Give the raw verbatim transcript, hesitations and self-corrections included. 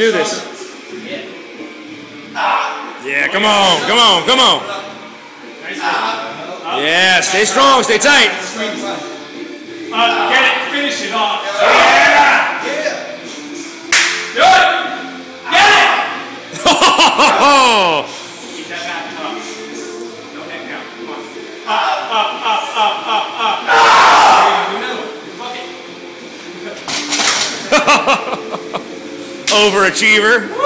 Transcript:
do this. Yeah, come on, come on, come on. Yeah, stay strong, stay tight. Uh, get it, finish it off. Yeah! Yeah! Do it! Get it! Oh! Keep that back up. No neck down. Come on. Up, up, up, up, up, up. Ah! Fuck it. Overachiever.